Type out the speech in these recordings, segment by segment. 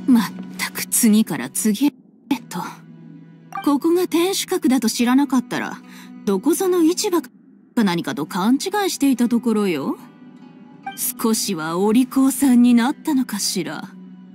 まったく次から次へと。ここが天守閣だと知らなかったら、どこぞの市場か何かと勘違いしていたところよ。少しはお利口さんになったのかしら。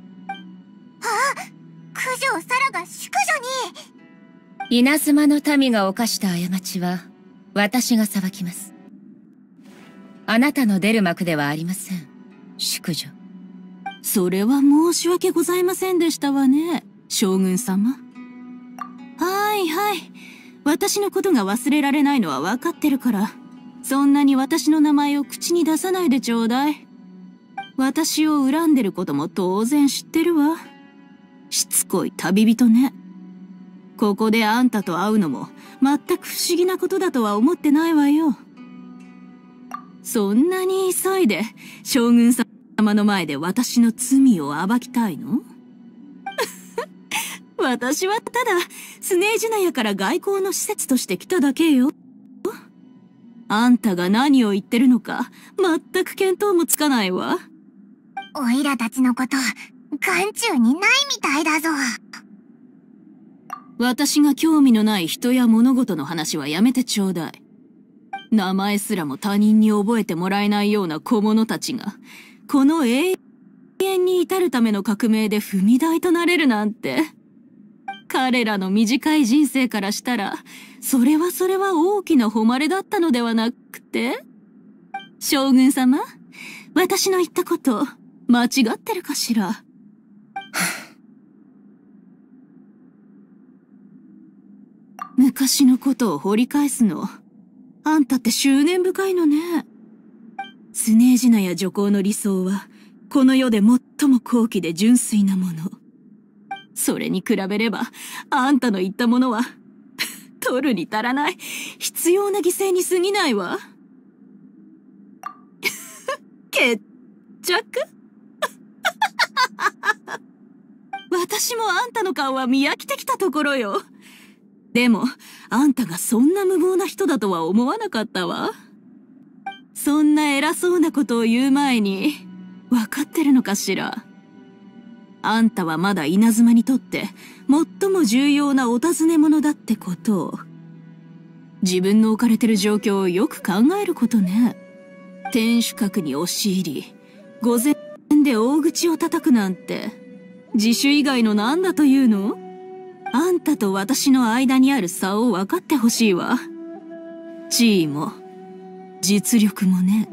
九条サラが淑女に。 稲妻の民が犯した過ちは私が裁きます。あなたの出る幕ではありません、淑女。 それは申し訳ございませんでしたわね、将軍様。はいはい。私のことが忘れられないのは分かってるから、そんなに私の名前を口に出さないでちょうだい。私を恨んでることも当然知ってるわ。しつこい旅人ね。ここであんたと会うのも全く不思議なことだとは思ってないわよ。そんなに急いで将軍様の前で私の罪を暴きたいの？私はただスネージナヤから外交の施設として来ただけよ。あんたが何を言ってるのか全く見当もつかないわ。 おいらたちのこと眼中にないみたいだぞ。 私が興味のない人や物事の話はやめてちょうだい。名前すらも他人に覚えてもらえないような小者たちが、この永遠に至るための革命で踏み台となれるなんて。彼らの短い人生からしたら、それは大きな誉れだったのではなくて？将軍様、私の言ったこと、間違ってるかしら？昔のことを掘り返すの、あんたって執念深いのね。スネージナや女皇の理想は、この世で最も高貴で純粋なもの。それに比べれば、あんたの言ったものは、取るに足らない、必要な犠牲に過ぎないわ。決着？私もあんたの顔は見飽きてきたところよ。でも、あんたがそんな無謀な人だとは思わなかったわ。そんな偉そうなことを言う前に、わかってるのかしら。あんたはまだ稲妻にとって最も重要なお尋ね者だってことを。自分の置かれてる状況をよく考えることね。天守閣に押し入り、御前で大口を叩くなんて、自首以外の何だというの？あんたと私の間にある差を分かってほしいわ。地位も、実力もね。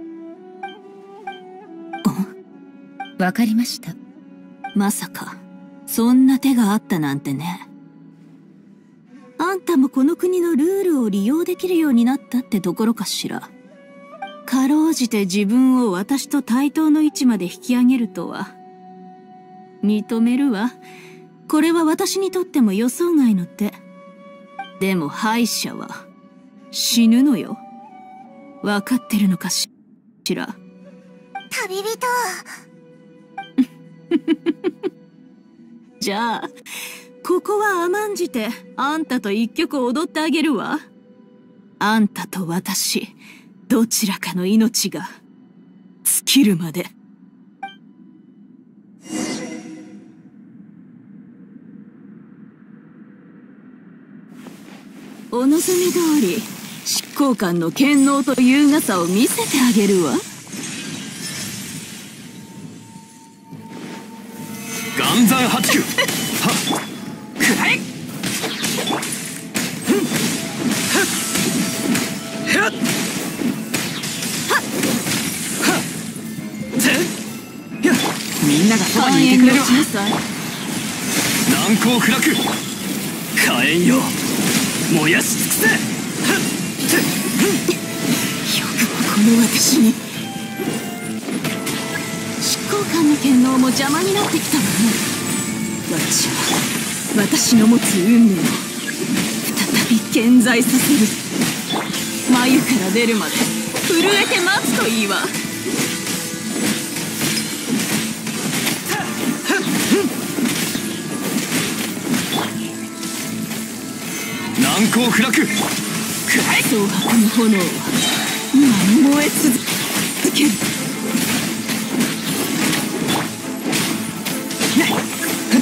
わかりました。 まさか、そんな手があったなんてね。あんたもこの国のルールを利用できるようになったってところかしら。かろうじて自分を私と対等の位置まで引き上げるとは。認めるわ。これは私にとっても予想外の手。でも敗者は死ぬのよ。わかってるのかしら。 旅人。 じゃあ、ここは甘んじてあんたと一曲踊ってあげるわ。あんたと私、どちらかの命が尽きるまで。お望み通り、執行官の権能と優雅さを見せてあげるわ。 岩山八九はっくらえはっみんながそばにいてくれるわ。難攻不落火炎よ燃やし尽くせ。よくもこの私に。執行官の権能も邪魔になってきたわね。私の持つ運命を再び健在させる。眉から出るまで震えて待つといいわ。 難攻不落蒼白の炎は今も燃え続ける。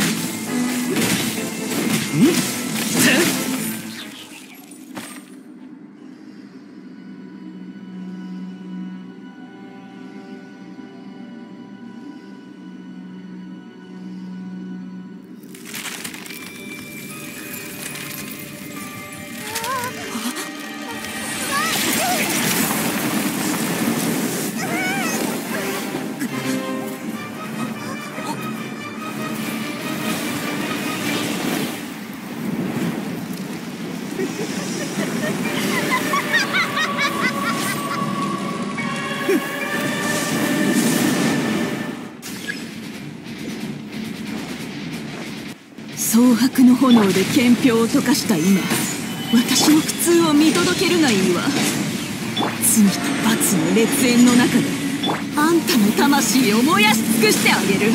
蒼白の炎で憲兵を溶かした今、私の苦痛を見届けるがいいわ。罪と罰の烈焰の中であんたの魂を燃やし尽くしてあげる。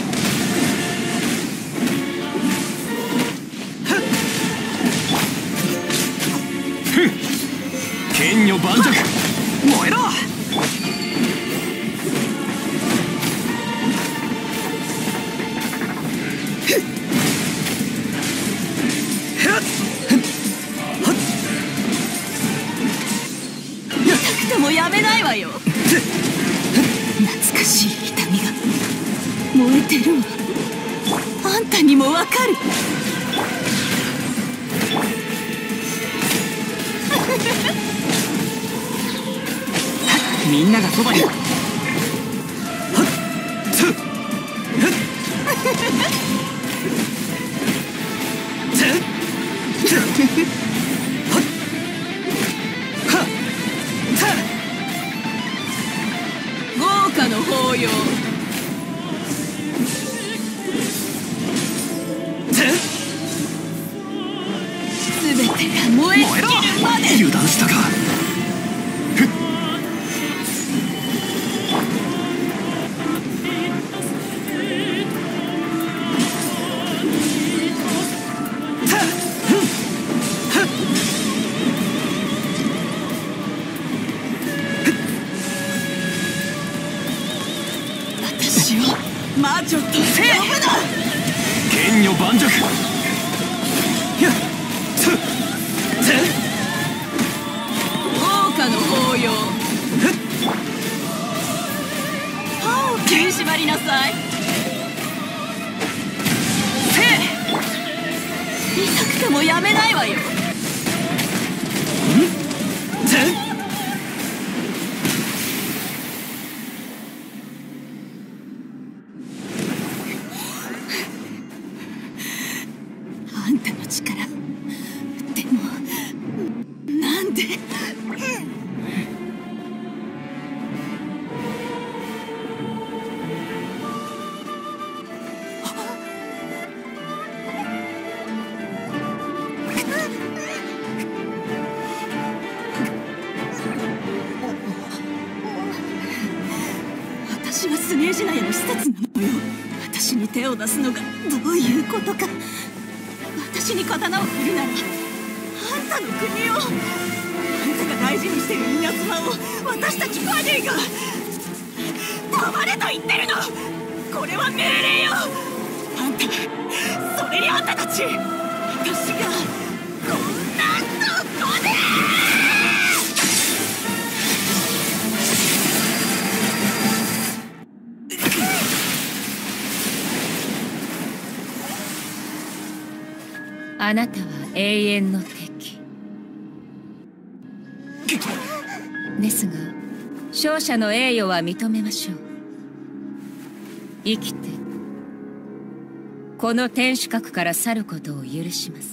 剣女盤石、燃えろ。 痛くてもやめないわよ。懐かしい痛みが燃えてるわ。あんたにもわかる。 みんながそばに。 豪華の法要。全てが燃え尽きるまで。 油断したか。 私を魔女と呼ぶな。 剣女盤石。 豪華の法要。歯を食いしばりなさい。痛くてもやめないわよ。あんたの力、でもなんで。私はスネージナヤの施設なのよ。私に手を出すのがどういうことか。私に刀を振るならあんたの国を、あんたが大事にしてる稲妻を私たちバディが黙れと言ってるの。これは命令よ。あんた、それにあんたたち、私がこんなとこで。 あなたは永遠の敵ですが、勝者の栄誉は認めましょう。生きてこの天守閣から去ることを許します。